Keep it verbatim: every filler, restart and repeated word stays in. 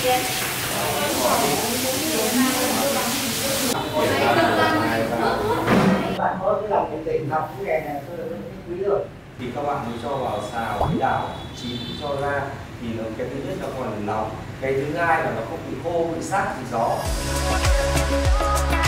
Bạn có cái lòng nhiệt tình học cái nghề này tôi quý rồi. Thì các bạn mới cho vào xào với đảo chín cho ra thì nó cái thứ nhất nó còn nóng, cái thứ hai là nó không bị khô bị sát thì gió.